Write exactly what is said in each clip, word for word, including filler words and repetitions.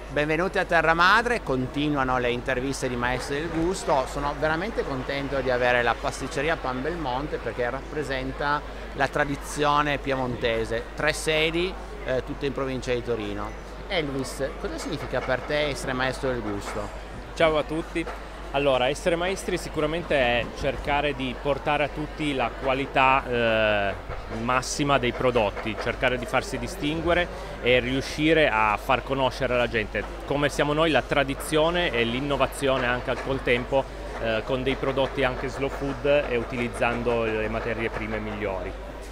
Benvenuti a Terra Madre, continuano le interviste di Maestri del Gusto. Sono veramente contento di avere la pasticceria Pan Belmonte perché rappresenta la tradizione piemontese. Tre sedi, eh, tutte in provincia di Torino. Elvis, cosa significa per te essere maestro del gusto? Ciao a tutti. Allora, essere maestri sicuramente è cercare di portare a tutti la qualità eh, massima dei prodotti, cercare di farsi distinguere e riuscire a far conoscere alla gente come siamo noi, la tradizione e l'innovazione anche col tempo, eh, con dei prodotti anche slow food e utilizzando le materie prime migliori.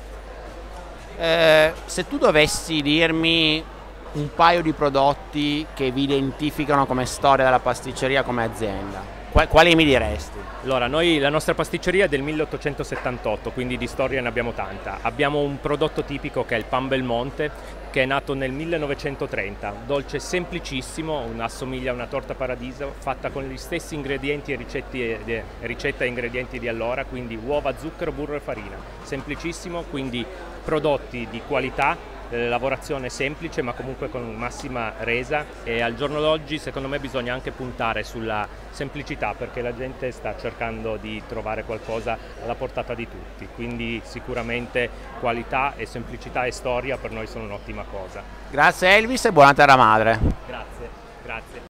Eh, se tu dovessi dirmi un paio di prodotti che vi identificano come storia della pasticceria, come azienda, quali mi diresti? Allora, noi la nostra pasticceria è del milleottocentosettantotto, quindi di storia ne abbiamo tanta. Abbiamo un prodotto tipico che è il Pan Belmonte, che è nato nel millenovecentotrenta, dolce semplicissimo, assomiglia a una torta paradiso, fatta con gli stessi ingredienti e ricetti, ricetta e ingredienti di allora, quindi uova, zucchero, burro e farina. Semplicissimo, quindi prodotti di qualità, lavorazione semplice ma comunque con massima resa, e al giorno d'oggi secondo me bisogna anche puntare sulla semplicità perché la gente sta cercando di trovare qualcosa alla portata di tutti, quindi sicuramente qualità e semplicità e storia per noi sono un'ottima cosa. Grazie Elvis e buona Terra Madre. Grazie, grazie.